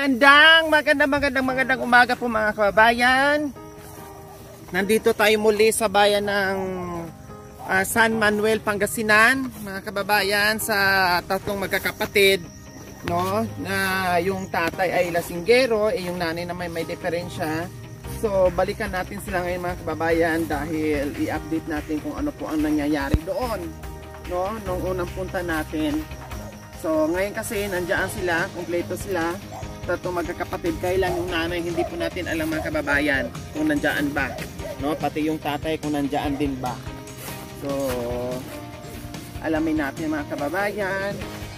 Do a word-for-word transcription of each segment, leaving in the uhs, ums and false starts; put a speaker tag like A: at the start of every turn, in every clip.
A: Magandang, magandang, magandang, magandang umaga po mga kababayan. Nandito tayo muli sa bayan ng uh, San Manuel, Pangasinan, mga kababayan, sa tatlong magkakapatid, no? Na yung tatay ay lasinggero, eh yung nanay naman may diferensya. So balikan natin sila ngayon mga kababayan dahil i-update natin kung ano po ang nangyayari doon, no? Nung unang punta natin. So ngayon kasi nandiyan sila, kumpleto sila. Tatlong magkakapatid, kailan yung nanay hindi po natin alam mga kababayan kung nandiyan ba, no? Pati yung tatay kung nandiyan din ba. So alamin natin mga kababayan.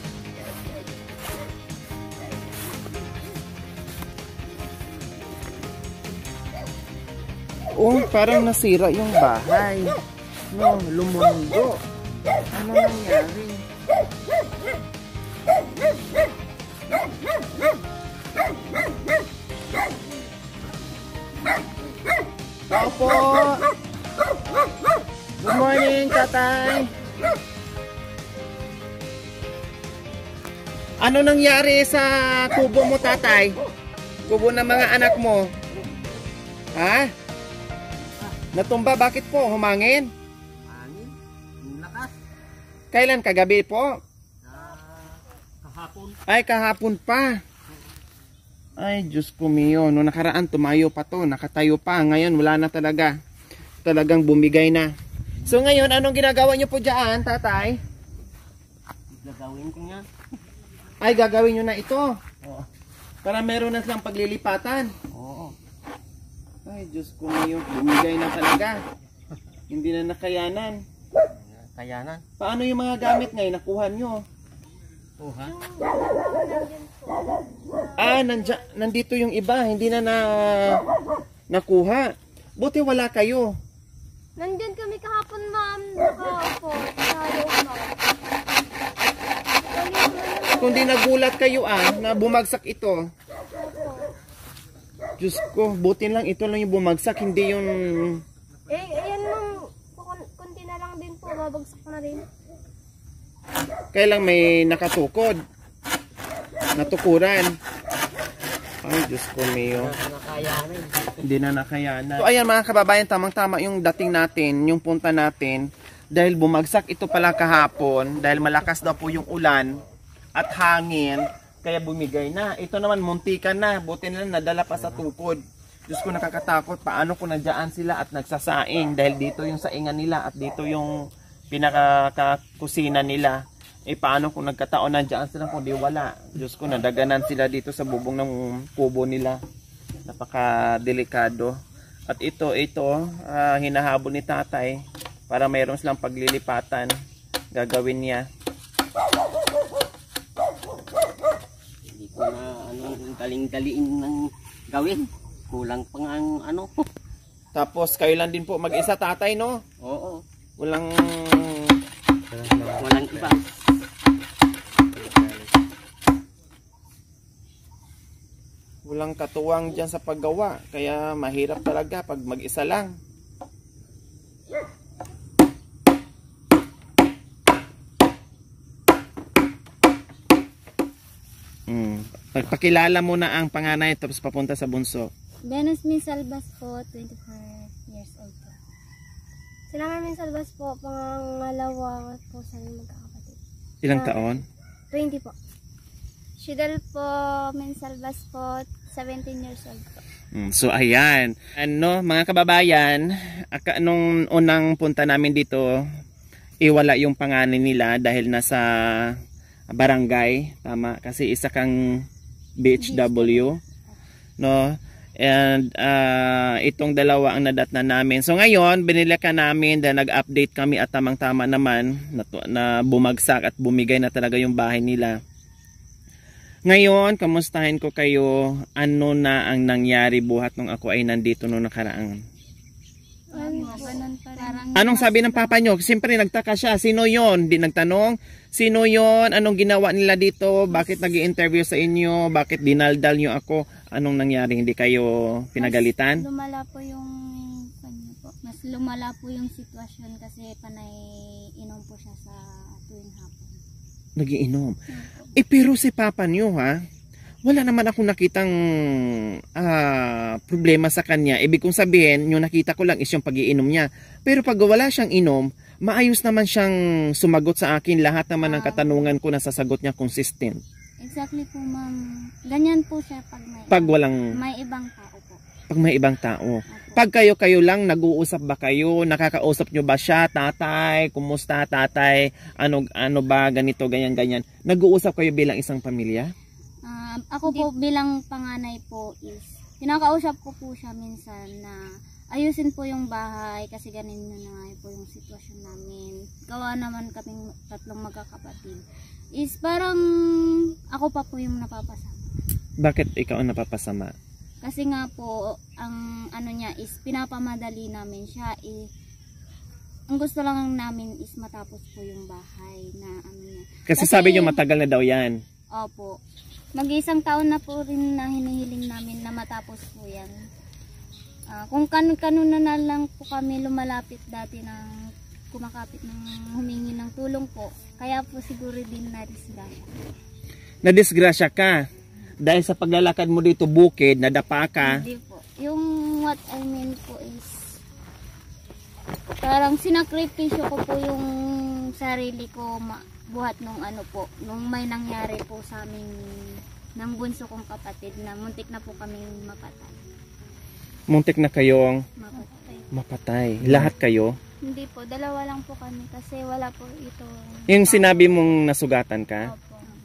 A: Oh, parang nasira yung bahay, no? Lumundo. Ano nangyari? Tao po. Good morning, tatay. Ano nangyari sa kubo mo, tatay? Kubo ng mga anak mo? Ha? Natumba, bakit po? Humangin?
B: Hangin? Lakas?
A: Kailan? Kagabi po?
B: Uh, kahapon.
A: Ay, kahapon pa. Ay, Diyos ko miyo. Noong nakaraan, tumayo pa to. Nakatayo pa. Ngayon, wala na talaga. Talagang bumigay na. So, ngayon, anong ginagawa nyo po dyan, tatay?
B: Gagawin ko nga.
A: Ay, gagawin nyo na ito.
B: Oo.
A: Para meron na silang paglilipatan.
B: Oo.
A: Ay, Diyos ko miyo. Bumigay na talaga. Hindi na nakayanan.
B: Kayanan.
A: Paano yung mga gamit ngayon? Nakuha nyo?
B: Oo, ha?
A: Ah, nandya, nandito yung iba, hindi na, na nakuha. Buti wala kayo.
C: Nandyan kami kahapon, ma'am. Nakaupo. Sa loob, ma'am.
A: Kung di nagulat kayo ah, na bumagsak ito. Diyos ko, buti lang ito lang yung bumagsak, hindi yung...
C: Eh, ayan, ma'am. Kunti na lang din po. Babagsak na rin.
A: Kailang may nakatukod. Natukuran. Ay, Diyos ko miyo.
B: Nakayanan.
A: Hindi na nakayanan. So ayan mga kababayan, tamang-tama yung dating natin, yung punta natin. Dahil bumagsak ito pala kahapon, dahil malakas daw po yung ulan at hangin, kaya bumigay na. Ito naman muntikan na, buti na nadala pa sa tukod. Diyos ko, nakakatakot, paano kung nandiyan sila at nagsasaing, dahil dito yung saingan nila at dito yung pinakakusina nila. Eh paano kung nagkataon nandiyan sila kung di wala? Diyos ko, nadaganan sila dito sa bubong ng kubo nila. Napaka-delikado. At ito, ito, uh, hinahabol ni tatay para mayroon silang paglilipatan. Gagawin niya.
B: Hindi ko na ano, galing-daliin ng gawin. Kulang pa nga ang ano.
A: Tapos kayo lang din po mag-isa, tatay, no?
B: Oo.
A: Walang...
B: Walang iba.
A: Walang katuwang dyan sa paggawa. Kaya mahirap talaga pag mag-isa lang. Hmm. Pagpakilala mo na ang panganay tapos papunta sa bunso.
C: Dennis Min Salvas po, twenty-four years old po. Sila Min Salvas po, pangalawa po sa magkakapatid.
A: Ilang
C: Uh,
A: taon?
C: twenty po. Shidel po, Min Salvas po, seventeen years old po.
A: Hmm. So ayan. Ano mga kababayan, aka, nung unang punta namin dito, iwala yung panganay nila dahil nasa barangay, tama, kasi isa kang B H W, no? And uh, itong dalawa ang nadatna namin. So ngayon, binili ka namin dahil nag-update kami at tamang-tama naman na, na bumagsak at bumigay na talaga yung bahay nila. Ngayon, kamustahin ko kayo, ano na ang nangyari buhat nung ako ay nandito nung nakaraan? Anong sabi ng papa nyo? Siyempre nagtaka siya. Sino yon? Di nagtanong. Sino yon? Anong ginawa nila dito? Bakit nag-i-interview sa inyo? Bakit dinaldal nyo ako? Anong nangyari? Hindi kayo pinagalitan?
D: Mas lumala po yung kanya po. Mas lumala po yung sitwasyon kasi panay inom po siya sa tuwing hapon.
A: Nagiinom. Eh pero si papa nyo ha, wala naman akong nakitang ah, problema sa kanya. Ibig kong sabihin, yung nakita ko lang is yung pag-iinom niya. Pero pag wala siyang inom, maayos naman siyang sumagot sa akin. Lahat naman ng katanungan ko nasasagot niya consistent.
D: Exactly po, ma'am. Ganyan po siya pag may,
A: Pag walang,
D: may ibang tao po.
A: pag may ibang tao.
D: Opo.
A: Pag kayo-kayo lang, nag-uusap ba kayo? Nakakausap nyo ba siya? Tatay, kumusta tatay? Ano, ano ba? Ganito, ganyan, ganyan. Nag-uusap kayo bilang isang pamilya?
D: Ah, ako po bilang panganay po is, kinakausap ko po siya minsan na ayusin po yung bahay kasi ganun na nga po yung sitwasyon namin. Gawa naman kaming tatlong magkakapatid. Is parang ako pa po yung napapasama.
A: Bakit ikaw ang napapasama?
D: Kasi nga po, ang ano niya is pinapamadali namin siya. Eh, ang gusto lang namin is matapos po yung bahay na ano niya.
A: Kasi, Kasi sabi niyo matagal na daw yan.
D: Opo. Mag-isang taon na po rin na hinihiling namin na matapos po yan. Uh, kung kanu-kanu na, na lang po kami lumalapit dati ng kumakapit ng humingi ng tulong po. Kaya po siguro din na-disgrasya.
A: Na-disgrasya ka? Dahil sa paglalakad mo dito bukid, nadapa ka?
D: Hindi po. Yung what I mean po is parang sinakripisyo ko po yung sarili ko ma buhat nung ano po, nung may nangyari po sa amin ng bunso kong kapatid na muntik na po kaming mapatay.
A: Muntik na kayong
D: Mapatay.
A: mapatay. Lahat kayo?
D: Hindi po, dalawa lang po kami kasi wala po ito.
A: Yung sinabi mong nasugatan ka?
D: Opo.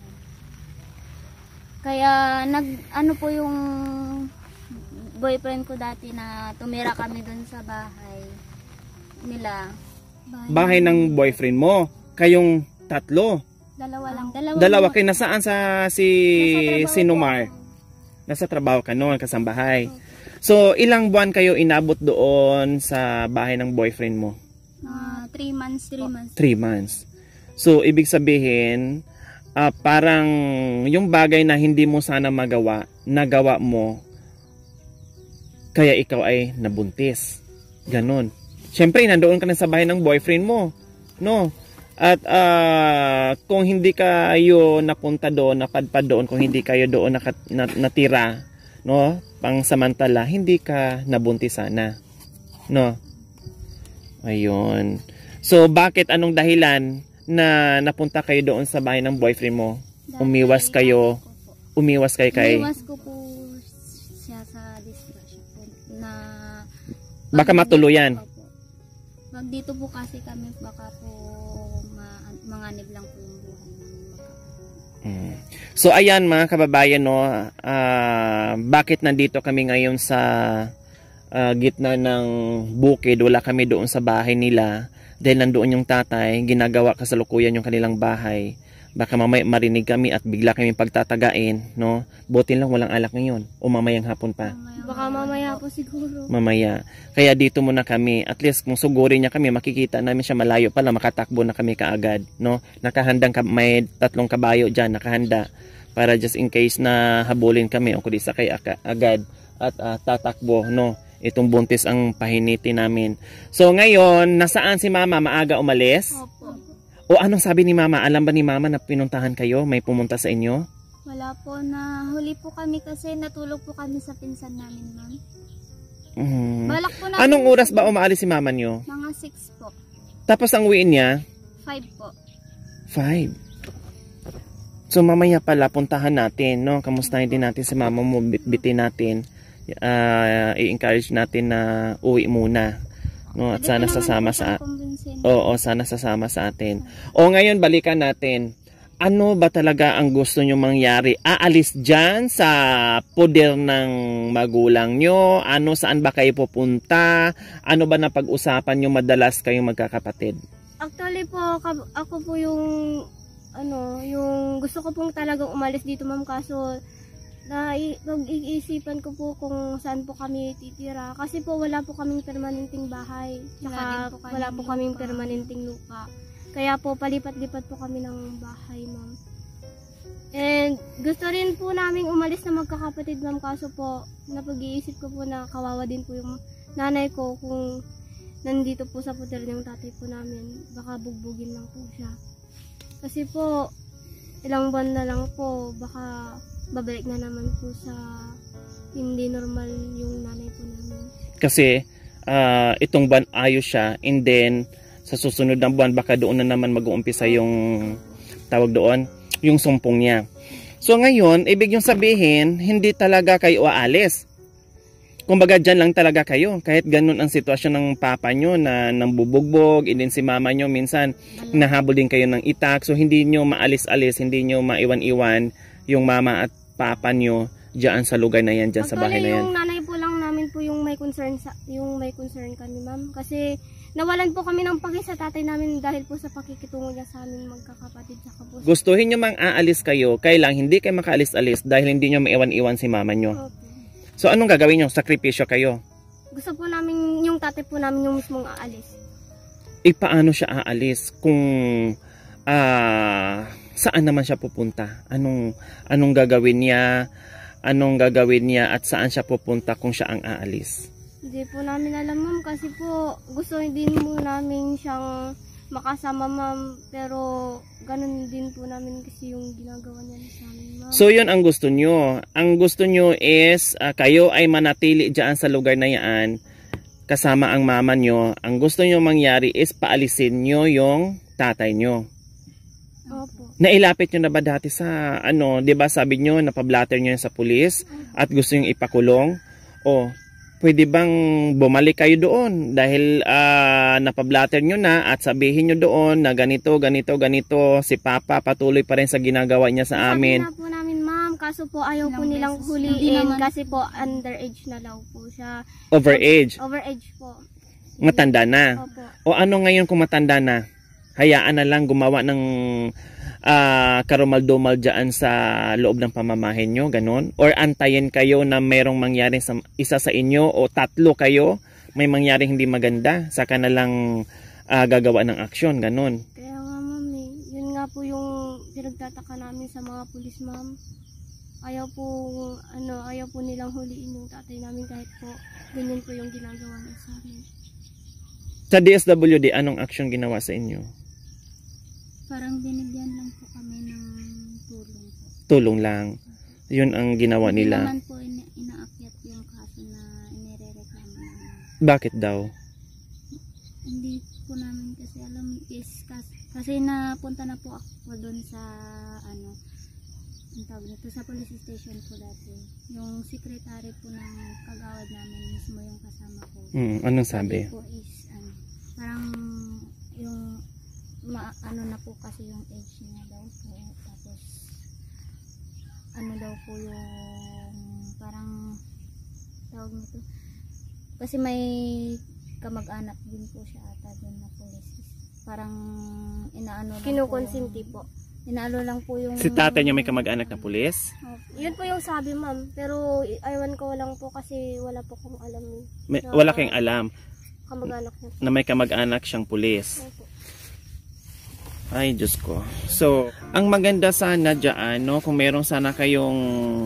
D: Kaya nag ano po yung boyfriend ko dati na tumira kami dun sa bahay nila.
A: Bahay ng boyfriend mo? Kayong tatlo?
D: Dalawa lang. Dalawa,
A: Dalawa kayo. Nasaan sa si
D: Nasa
A: Sinumar? Nasa trabaho ka noon, kasambahay. So, ilang buwan kayo inabot doon sa bahay ng boyfriend mo?
D: Uh, three months. Three months.
A: Three months. So, ibig sabihin, uh, parang yung bagay na hindi mo sana magawa, nagawa mo, kaya ikaw ay nabuntis. Ganon. Siyempre, nandoon ka na sa bahay ng boyfriend mo. No? At uh, kung hindi kayo napunta doon, napadpad doon, kung hindi kayo doon nakat, nat, natira, no, pang samantala, hindi ka nabuntis sana. No? Ayun. So, bakit anong dahilan na napunta kayo doon sa bahay ng boyfriend mo? Umiwas kayo, umiwas kayo kay...
D: Umiwas ko po siya sa disgrasya po na...
A: Baka matuluyan.
D: Pag dito po kasi kami, baka po ma manganib lang po yung buhay namin.
A: Hmm. So, ayan mga kababayan, no, uh, bakit nandito kami ngayon sa uh, gitna ng bukid, wala kami doon sa bahay nila, dahil nandoon yung tatay, ginagawa kasalukuyan yung kanilang bahay. Baka mamaya marinig kami at bigla kami pagtatagain, no? Buti lang walang alak ngayon o mamayang hapon pa.
C: Baka mamaya po siguro.
A: Mamaya. Kaya dito muna kami. At least kung sugurin niya kami, makikita namin siya malayo pala, makatakbo na kami kaagad, no? Nakahandang, may tatlong kabayo dyan, nakahanda. Para just in case na habulin kami o kundi sakay agad at uh, tatakbo, no? Itong buntis ang pahiniti namin. So ngayon, nasaan si mama? Maaga umalis?
D: Opo.
A: O anong sabi ni mama? Alam ba ni mama na pinuntahan kayo? May pumunta sa inyo?
D: Wala po, na huli po kami kasi natulog po kami sa pinsan namin, ma'am.
A: Mm.
D: Balak po namin.
A: Anong oras ba umaalis si mama nyo?
D: Mga six po.
A: Tapos ang uwiin niya?
D: Five po.
A: Five. So mamaya pala puntahan natin, no? Kamustahin din natin si mama mo, bitbitin natin. Uh, i-encourage natin na uwi muna. No, at sana sasama sa Oo, sana sasama sa atin. O ngayon balikan natin. Ano ba talaga ang gusto nyo mangyari? Aalis dyan sa poder ng magulang nyo? Ano, saan ba kayo pupunta? Ano ba na pag-usapan nyo madalas kayong magkakapatid?
C: Actually po, ako po yung ano, yung gusto ko pong talagang umalis dito, ma'am, kaso na pag-iisipan ko po kung saan po kami titira. Kasi po wala po kaming permanenteng bahay. Saka po wala po kaming permanenteng lupa. Kaya po palipat-lipat po kami ng bahay, ma'am. And gusto rin po naming umalis na magkakapatid, ma'am. Kaso po, napag-iisip ko po na kawawa din po yung nanay ko kung nandito po sa puter ng tatay po namin. Baka bugbugin lang po siya. Kasi po, ilang buwan na lang po, baka babalik na naman po sa hindi normal yung nanay po namin.
A: Kasi ah, itong buwan ayos siya, and then sa susunod na buwan baka doon na naman mag-uumpisa yung tawag doon, yung sumpong niya. So ngayon, ibig yung sabihin, hindi talaga kayo aalis. Kumbaga dyan lang talaga kayo. Kahit ganun ang sitwasyon ng papa nyo na nambubugbog, and then si mama nyo minsan nahabol din kayo ng itak. So hindi nyo maalis-alis, hindi nyo maiwan-iwan yung mama at papa nyo dyan sa lugar na yan, dyan sa bahay na yan.
C: Yung nanay po lang namin po yung may concern sa yung may concern kami, ma'am. Kasi nawalan po kami ng paki sa tatay namin dahil po sa pakikitungo niya sa amin magkakapatid sa kapos.
A: Gustuhin nyo mang aalis kayo, kailang hindi kayo makaalis-alis dahil hindi nyo maiwan-iwan si mama nyo.
C: Opo.
A: So anong gagawin nyo? Sakripisyo kayo?
C: Gusto po namin yung tatay po namin yung mismong aalis.
A: E paano siya aalis kung ah, saan naman siya pupunta? Anong, anong gagawin niya? Anong gagawin niya at saan siya pupunta kung siya ang aalis?
C: Hindi po namin alam, ma'am, kasi po gusto din mo namin siyang makasama, ma'am, pero ganun din po namin kasi yung ginagawa niya sa amin, ma'am.
A: So yun ang gusto nyo. Ang gusto nyo is uh, kayo ay manatili dyan sa lugar na yan kasama ang mama nyo. Ang gusto nyo mangyari is paalisin nyo yung tatay nyo.
C: Opo.
A: Nailapit nyo na ba dati sa ano, 'di ba sabi nyo napablatter nyo yan sa pulis at gusto yung ipakulong? O pwede bang bumalik kayo doon dahil uh, napablatter nyo na at sabihin nyo doon na ganito, ganito, ganito, si Papa patuloy pa rin sa ginagawa niya sa amin.
C: Sabi na po namin, ma'am, kaso po ayaw po
D: Ilang
C: nilang
D: beses.
C: huliin
D: Hindi naman.
C: kasi po underage na daw po siya.
A: Overage.
C: Overage po.
A: Matanda na.
C: Opo.
A: O ano ngayon kung matanda na? Hayaan na lang gumawa ng uh, karumal-dumal dyan sa loob ng pamamahin nyo, ganun? Or antayin kayo na merong mangyari sa isa sa inyo o tatlo kayo, may mangyari hindi maganda, saka na lang uh, gagawa ng aksyon, ganun.
C: Kaya nga, ma'am, eh, yun nga po yung pinagtataka namin sa mga pulis, ma'am. Ayaw po, ano, ayaw po nilang huliin yung tatay namin kahit po ganyan po yung ginagawa niya sa amin.
A: Sa D S W D, anong aksyon ginawa sa inyo?
D: Parang binigyan lang po kami ng tulong po.
A: Tulong lang. Yun ang ginawa
D: Hindi
A: nila.
D: naman po ina inaakyat yung kaso na inirereklamo namin.
A: Bakit daw?
D: Hindi po namin kasi alam is kasi, kasi napunta na po ako doon sa ano, ang tawag nito, sa police station po dati. Yung secretary po ng kagawad namin mismo yung kasama ko.
A: Hmm, anong sabi?
D: Po is ano, parang yung ma, ano na po kasi yung age niya daw po, tapos ano daw po yung parang tawag nito, kasi may kamag-anak din po siya ata doon na police, parang inaano lang
C: Kinukonsinti
D: po,
C: po.
D: yung, inaano lang po yung
A: Si tatay niya may kamag-anak na pulis?
C: Yun po yung sabi, ma'am. Pero aywan ko lang po kasi wala po kong alam eh,
A: May, wala kayong alam
C: kamag-anak niya.
A: na may kamag-anak siyang pulis.
C: Opo.
A: Ay, Diyos ko. So, ang maganda sana dyan, no, kung meron sana kayong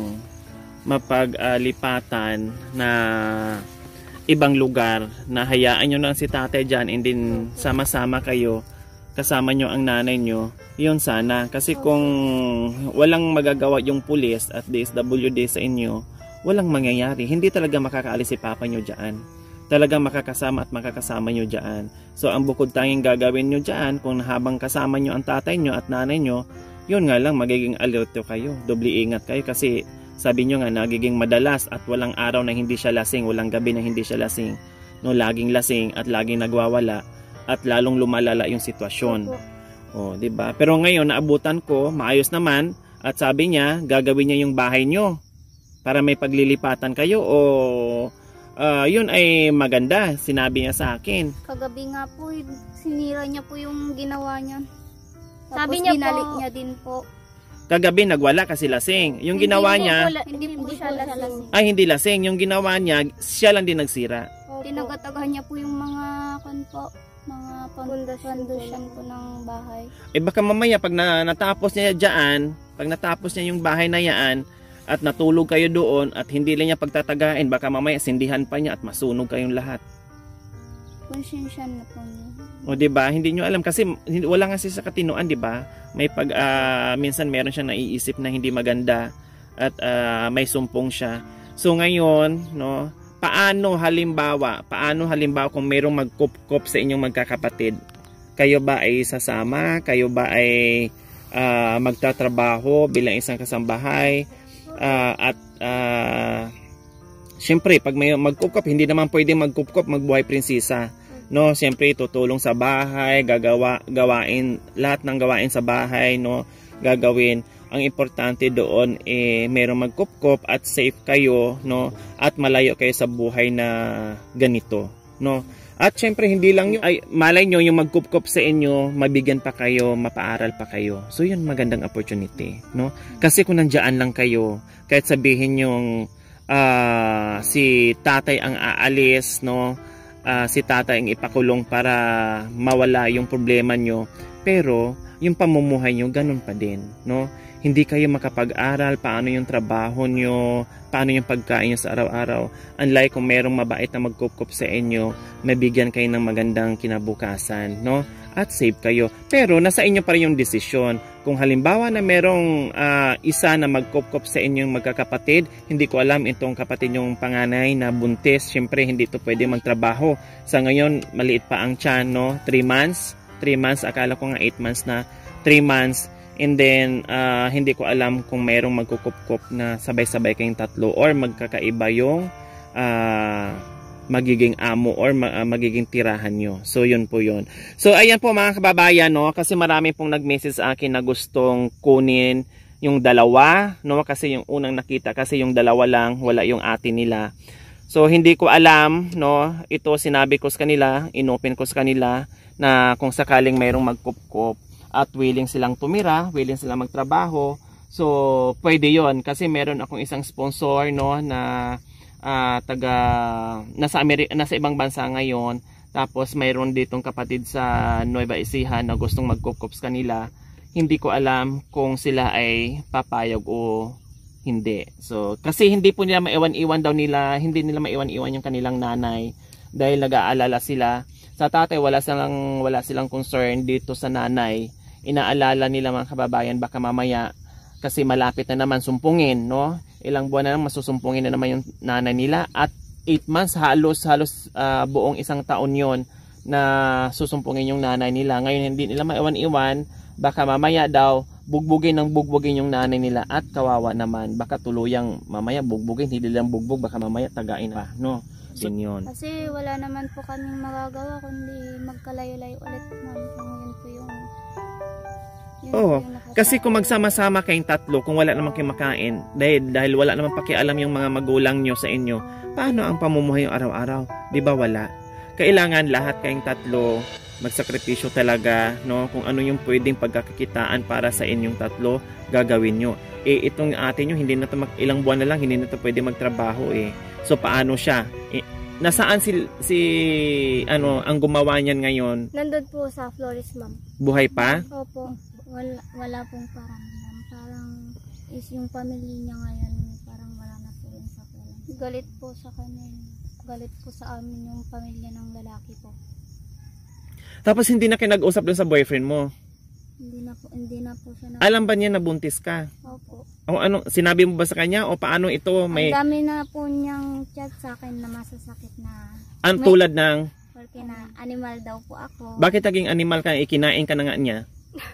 A: mapaglipatan na ibang lugar na hayaan nyo lang si tatay dyan and then sama-sama kayo, kasama nyo ang nanay nyo, yun sana. Kasi kung walang magagawa yung pulis at D S W D sa inyo, walang mangyayari. Hindi talaga makakaalis si papa nyo dyan. Talagang makakasama at makakasama nyo dyan. So, ang bukod tanging gagawin nyo dyan, kung habang kasama nyo ang tatay nyo at nanay nyo, yun nga lang, magiging alerto kayo. Doble ingat kayo kasi sabi nyo nga, nagiging madalas at walang araw na hindi siya lasing, walang gabi na hindi siya lasing. No, laging lasing at laging nagwawala at lalong lumalala yung sitwasyon. O, diba? Pero ngayon, naabutan ko, maayos naman, at sabi niya, gagawin niya yung bahay nyo para may paglilipatan kayo o Uh, yun ay maganda, sinabi niya sa akin.
D: kagabi nga po, sinira niya po yung ginawa niya. Tapos
C: Sabi niya
D: binalik
C: po-
D: niya din po.
A: Kagabi nagwala kasi lasing. Yung ginawa
C: Hindi
A: niya,
C: po, hindi po siya lasing.
A: ay hindi lasing. Yung ginawa niya, siya lang din nagsira.
C: Opo.
D: Tinagatagan niya po yung mga kon po, mga
C: Pundasyon
D: pundasyon po ng bahay.
A: Eh baka mamaya pag na, natapos niya dyan, pag natapos niya yung bahay na yan, at natulog kayo doon at hindi lang niya pagtatagain, baka mamaya sindihan pa niya at masunog kayong lahat.
D: Konsensya na po niya.
A: O di ba? Hindi niyo alam kasi hindi, wala nga siya sa katinuan, di ba? May pag uh, minsan meron siyang naiisip na hindi maganda at ah, may sumpong siya. So ngayon, no, paano halimbawa, paano halimbawa kung mayroong magkup-kup sa inyong magkakapatid? Kayo ba ay sasama? Kayo ba ay ah, magtatrabaho bilang isang kasambahay? Ah, at ah, syempre, pag may magkup-kup, hindi naman pwedeng magkup-kup, magbuhay prinsesa. No, siyempre tutulong sa bahay, gagawa gawain lahat ng gawain sa bahay, no, gagawin. Ang importante doon eh merong magkup-kup at safe kayo, no, at malayo kayo sa buhay na ganito, no. At syempre hindi lang yung ay malay nyo yung magkup-kup sa inyo, mabigyan pa kayo, mapaaral pa kayo. So yun magandang opportunity, no. Kasi kung nandiyan lang kayo, kahit sabihin yung uh, si tatay ang aalis, no, uh, si tatay ang ipakulong para mawala yung problema nyo, pero yung pamumuhay nyo ganun pa din, no. Hindi kayo makapag-aral, paano yung trabaho nyo, paano yung pagkain nyo sa araw-araw. Unlike kung merong mabait na magkup-kup sa inyo, mabigyan kayo ng magandang kinabukasan, no? At save kayo. Pero nasa inyo pa rin yung desisyon. Kung halimbawa na merong uh, isa na magkup-kup sa inyong magkakapatid, hindi ko alam itong kapatid yung panganay na buntis, syempre hindi ito pwede magtrabaho. Sa ngayon, maliit pa ang tiyan, no? three months. three months, akala ko nga eight months na. three months. And then, uh, hindi ko alam kung mayroong magkukup-kup na sabay-sabay kayong tatlo or magkakaiba yung uh, magiging amo or ma uh, magiging tirahan nyo. So, yun po yun. So, ayan po mga kababayan, no? Kasi marami pong nag-message sa akin na gustong kunin yung dalawa, no? Kasi yung unang nakita, kasi yung dalawa lang, wala yung ate nila. So, hindi ko alam, no? Ito sinabi ko sa kanila, inopen ko sa kanila na kung sakaling mayroong magkup-kup at willing silang tumira, willing silang magtrabaho. So, pwede yon kasi meron akong isang sponsor, no, na uh, taga nasa Ameri nasa ibang bansa ngayon. Tapos mayroon ditong kapatid sa Nueva Ecija na gustong magkup-kup sa kanila. Hindi ko alam kung sila ay papayag o hindi. So, kasi hindi po nila maiwan-iwan daw nila, hindi nila maiwan-iwan yung kanilang nanay dahil nag-aalala sila. Sa tatay wala silang wala silang concern, dito sa nanay inaalala nila mga kababayan baka mamaya kasi malapit na naman sumpungin, no? Ilang buwan na naman masusumpungin na naman yung nanay nila at eight months halos halos uh, buong isang taon yon na susumpungin yung nanay nila. Ngayon hindi nila maiwan-iwan, baka mamaya daw bugbugin ng bugbugin yung nanay nila at kawawa naman, baka tuluyang mamaya bugbugin, hindi lang bugbog, baka mamaya tagain pa, no? So, yun.
D: Kasi wala naman po kaming magagawa kundi magkalayo-layo ulit, ma'am. Kung yun po yung
A: Oo, kasi kung magsama-sama kayong tatlo, kung wala naman kayong makain, dahil, dahil wala naman pakialam yung mga magulang nyo sa inyo, paano ang pamumuhay yung araw-araw? Di ba wala? Kailangan lahat kayong tatlo magsakripisyo talaga, no? Kung ano yung pwedeng pagkakakitaan para sa inyong tatlo, gagawin nyo. Eh, itong ate nyo, hindi na to mag, ilang buwan na lang, hindi na to pwede magtrabaho eh. So, paano siya? Eh, nasaan si, si, ano, ang gumawa niyan ngayon?
C: Nandun po sa Flores, ma'am.
A: Buhay pa?
C: Opo.
D: wala, wala pong paramdam. Parang is yung pamilya niya ngayon, parang wala na po rin sa pera. Galit po sa kanya. Galit po sa amin yung pamilya ng lalaki po.
A: Tapos hindi na kayo nag-usap dun sa boyfriend mo?
D: Hindi na po, hindi na po siya na...
A: Alam ba niya na buntis ka?
D: Opo.
A: O ano, sinabi mo ba sa kanya? O paano ito? May...
D: Ang dami na po niyang chat sa akin na masasakit na...
A: Ang tulad ng...
D: Porque na animal daw po ako.
A: Bakit naging animal ka? Ikinain ka na nga niya?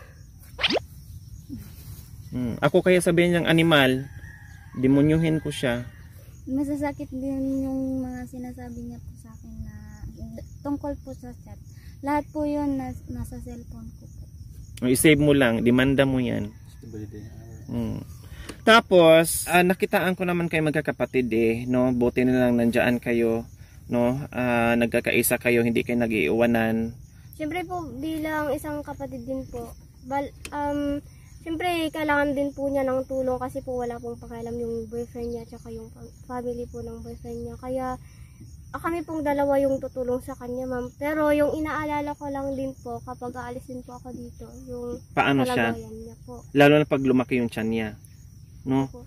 A: Hmm. Ako kaya sabihin niyang animal, demonyuhin ko siya.
D: Masasakit din yung mga sinasabi niya po sa akin na tungkol po sa chat. Lahat po yun nas, nasa cellphone ko po.
A: O, i-save mo lang, demanda mo yan. Hmm. Tapos, uh, nakitaan ko naman kayo magkakapatid eh, no? Buti na lang nandiyan kayo, no? Uh, nagkakaisa kayo, hindi kayo nag-iiwanan.
C: Siyempre po, bilang isang kapatid din po, bal, um, siyempre, kailangan din po niya ng tulong kasi po wala pong pakialam yung boyfriend niya at yung family po ng boyfriend niya. Kaya, ah, kami pong dalawa yung tutulong sa kanya, ma'am. Pero yung inaalala ko lang din po, kapag aalis din po ako dito, yung
A: paano siya?
C: niya po.
A: Lalo na pag lumaki yung tiyan niya. No?
C: Po.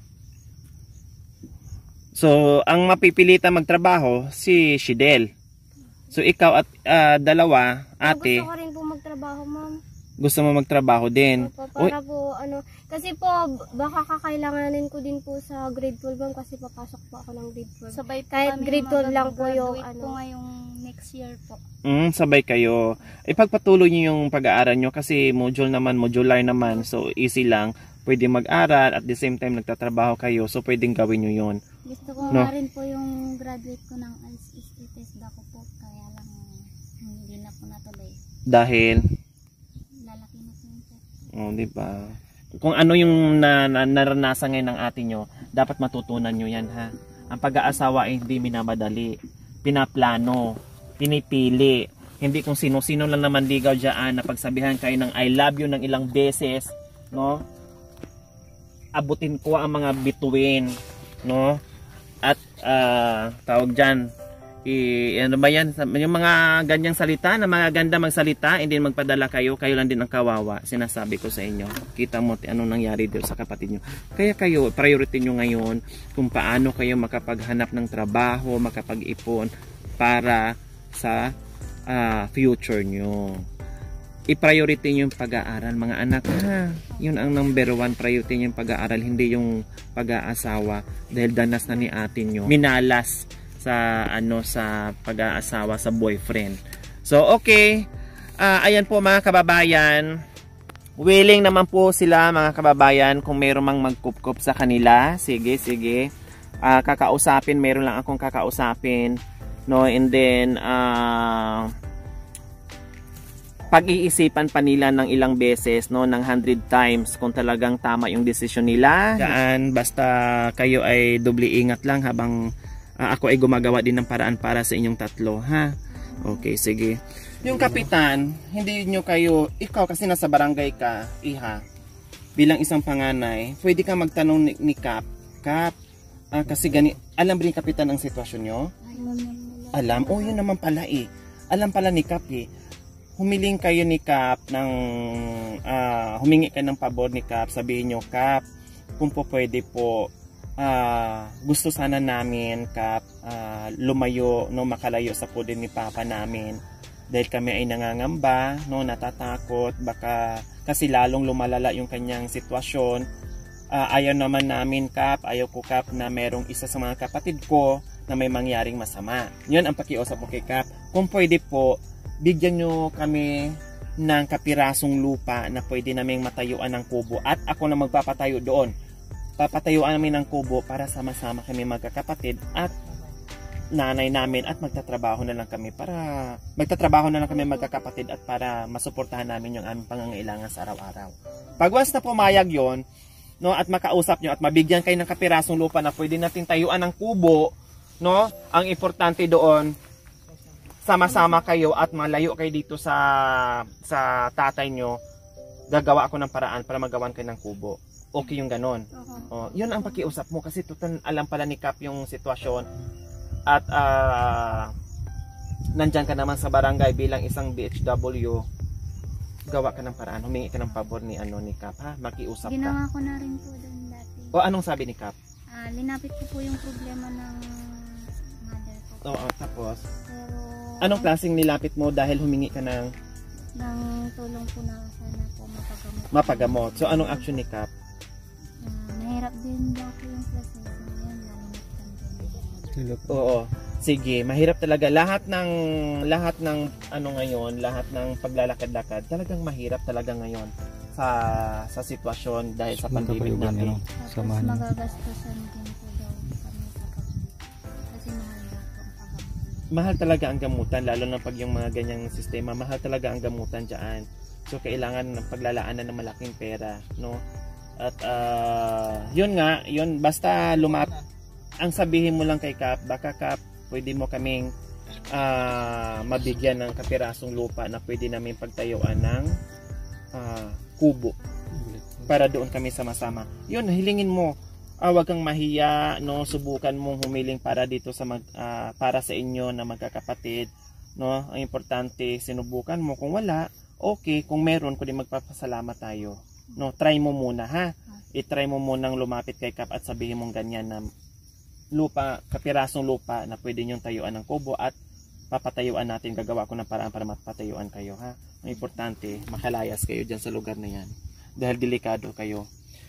A: So, ang mapipilitan magtrabaho, si Shidel. So, ikaw at uh, dalawa, ate,
C: Gusto ko rin po magtrabaho, ma'am.
A: gusto mo magtrabaho din.
C: Opo, para po, ano, Kasi po, baka kakailanganin ko din po sa grade twelve ma'am kasi papasok po ako ng grade twelve.
D: Sabay po
C: Kahit
D: kami
C: grade twelve lang po yung
D: mag-graduate
C: ano.
D: po ngayong next year po.
A: Mm, sabay kayo. Ipagpatuloy niyo yung pag-aaral nyo kasi module naman, modular naman. So, easy lang. Pwede mag-aral at the same time nagtatrabaho kayo. So, pwedeng gawin nyo yun.
D: Gusto ko
A: No.
D: nga rin po yung graduate ko ng I S S test ako po. Kaya lang hindi na po natuloy.
A: Dahil,
D: Lalaki na po yung test.
A: oh, di ba? Kung ano yung na, na, naranasan ngayon ng atin nyo, dapat matutunan nyo yan, ha? Ang pag-aasawa ay hindi minamadali. Pinaplano, pinipili. Hindi kung sino-sino lang naman ligaw dyan na pagsabihan kayo ng I love you ng ilang beses, no? Abutin ko ang mga bituin, no? At uh, tawag dyan, i, ano ba yan? Yung mga ganyang salita, na mga ganda magsalita, hindi magpadala kayo, kayo lang din ang kawawa. Sinasabi ko sa inyo. Kita mo anong nangyari dito sa kapatid nyo. Kaya kayo, priority nyo ngayon kung paano kayo makapaghanap ng trabaho, makapag-ipon para sa uh, future nyo. I-priority nyo yung pag-aaral, mga anak, ha? Yun ang number one priority nyo yung pag-aaral, hindi yung pag-aasawa. Dahil danas na ni atin nyo. Minalas sa ano sa pag-aasawa sa boyfriend. So okay, uh, ayan po mga kababayan, willing naman po sila mga kababayan kung meron mang magkupkup sa kanila. Sige, sige. Uh, kakausapin, meron lang akong kakausapin, no, and then uh, pag-iisipan pa nila ng ilang beses, no, ng hundred times kung talagang tama yung desisyon nila. Daan, basta kayo ay doble ingat lang habang Uh, ako ay gumagawa din ng paraan para sa inyong tatlo, ha? Okay, sige. Yung kapitan, hindi nyo kayo, ikaw kasi nasa barangay ka, iha, bilang isang panganay, pwede ka magtanong ni, ni Kap, Kap, uh, kasi gani, alam rin kapitan ang sitwasyon nyo? Alam? Oh, yun naman pala eh. Alam pala ni Kap eh. Humiling kayo ni Kap ng, uh, humingi ka ng pabor ni Kap, sabihin nyo, Kap, kung po pwede po, Uh, gusto sana namin Kap uh, lumayo, no, makalayo sa poder ni Papa namin dahil kami ay nangangamba, no, natatakot baka kasi lalong lumalala yung kanyang sitwasyon. Uh, ayaw naman namin Kap, ayaw ko Kap na merong isa sa mga kapatid ko na may mangyaring masama. Yun ang pakiusap ko kay Kap. Kung pwede po, bigyan nyo kami ng kapirasong lupa na pwede naming matayuan ng kubo at ako na magpapatayo doon. Papatayuan namin ng kubo para sama-sama kami magkakapatid at nanay namin at magtatrabaho na lang kami para magtatrabaho na lang kami magkakapatid at para masuportahan namin yung aming pangangailangan sa araw-araw. Pag once na pumayag yon, no, at makausap nyo at mabigyan kayo ng kapirasong lupa na pwede natin tayuan ng kubo, no, ang importante doon, sama-sama kayo at malayo kayo dito sa sa tatay nyo, gagawa ako ng paraan para magawan kayo ng kubo. Okay yung ganon. Uh-huh. Oh, yun ang pakiusap mo kasi tutan alam pala ni Kap yung sitwasyon at uh, nandyan ka naman sa barangay bilang isang B H W, gawa ka ng paraan, humingi ka ng pabor ni ano ni Kap, ha, makiusap ka.
D: Ginawa ko na rin po doon dati.
A: O anong sabi ni Kap?
D: Uh, linapit ko po yung problema ng mother ko.
A: Oo, tapos
D: Pero
A: anong klaseng nilapit mo dahil humingi ka ng
D: ng tulong po na sana po mapagamot.
A: mapagamot? So anong action ni Kap?
D: Mahirap din daw po yung proseso ngayon, nalimutan din.
A: Oo. Sige, mahirap talaga lahat ng lahat ng ano ngayon, lahat ng paglalakad-lakad, talagang mahirap talaga ngayon sa sa sitwasyon dahil sa pandemic natin.
D: Tapos magagastusan din po daw kami sa pag- kasi mahal daw po ang paggamot.
A: Mahal talaga ang gamutan, lalo na pag yung mga ganyang sistema, mahal talaga ang gamutan diyan. So kailangan ng paglalaanan ng malaking pera, no? At uh, yun nga, yun basta lumap ang sabihin mo lang kay Kap, baka Kap, pwede mo kaming uh, mabigyan ng kapirasong lupa na pwede namin pagtayuan ng uh, kubo para doon kami sama-sama. Yun, hilingin mo. Uh, wag kang mahiya, no, subukan mong humiling para dito sa mag, uh, para sa inyo na magkakapatid, no? Ang importante, sinubukan mo. Kung wala, okay, kung meron, kundi magpapasalamat tayo. No, try mo muna, ha. I-try mo munang lumapit kay Kap at sabihin mong ganyan na lupa, kapirasong lupa na pwede niyong tayuan ng kubo at papatayuan natin, gagawa ko ng paraan para mapatayuan kayo, ha. Ang importante, makalayas kayo dyan sa lugar na yan dahil delikado kayo.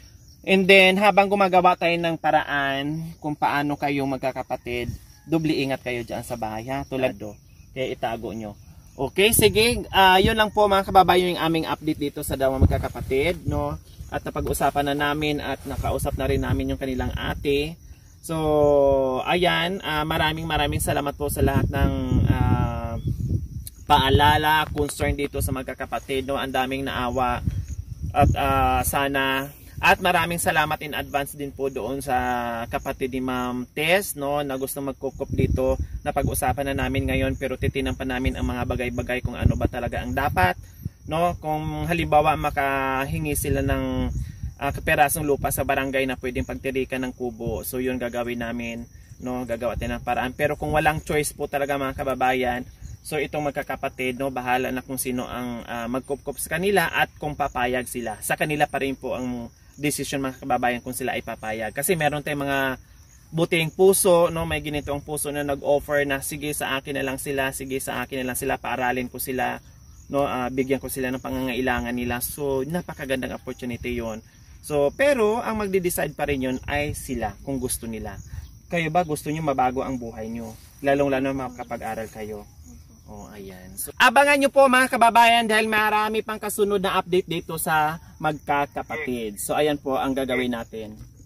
A: And then, habang gumagawa tayo ng paraan kung paano kayo magkakapatid, doble ingat kayo dyan sa bahay, ha? Tulad do. Kaya itago nyo. Okay, sige. Uh, yun lang po mga kababayan yung aming update dito sa Dalawang Magkakapatid, no? At napag-usapan na namin at nakausap na rin namin yung kanilang ate. So, ayan. Uh, maraming maraming salamat po sa lahat ng uh, paalala, concern dito sa magkakapatid, no? Ang daming naawa. At uh, sana... At maraming salamat in advance din po doon sa kapatid ni Ma'am Tess, no, na gusto magkukup dito. Napag-usapan na namin ngayon pero titinan pa namin ang mga bagay-bagay kung ano ba talaga ang dapat, no. Kung halimbawa makahingi sila ng uh, kaperasong lupa sa barangay na pwedeng pagtirikan ng kubo, so yun gagawin namin, no, gagawa tayo ng paraan. Pero kung walang choice po talaga mga kababayan, so itong magkakapatid, no, bahala na kung sino ang uh, magkup-kup sa kanila at kung papayag sila. Sa kanila pa rin po ang decision mga kababayan kung sila ay papayag. Kasi meron tayong mga buting puso, no, may ginitong puso na nag-offer na sige sa akin na lang sila, sige sa akin na lang sila, paaralin ko sila, no, uh, bigyan ko sila ng pangangailangan nila. So napakagandang opportunity 'yon. So pero ang magde-decide pa rin 'yon ay sila kung gusto nila. Kayo ba gusto niyo mabago ang buhay niyo? Lalong-lalo makapag-aral kayo. Oh, ayan. So, abangan nyo po mga kababayan dahil marami pang kasunod na update dito sa Magkakapatid. So, ayan po ang gagawin natin.